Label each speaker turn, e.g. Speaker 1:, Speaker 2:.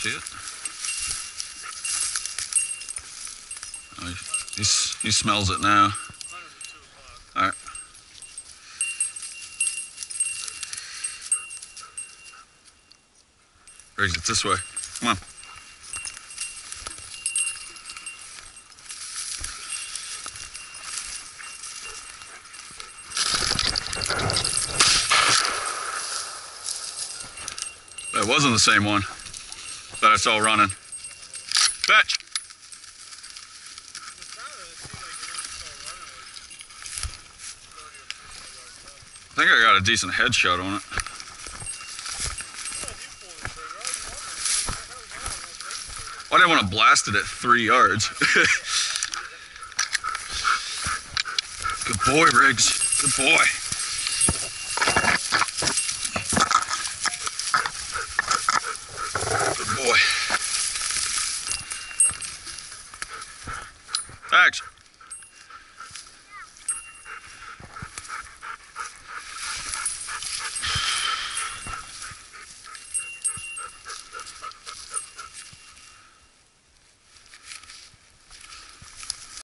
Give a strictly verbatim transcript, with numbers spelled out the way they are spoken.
Speaker 1: see it? Oh, he, he smells it now. All right. Riggs, it's this way. Come on. That wasn't the same one that I saw running. Fetch! I think I got a decent headshot on it. Well, I didn't want to blast it at three yards. Good boy, Riggs. Good boy.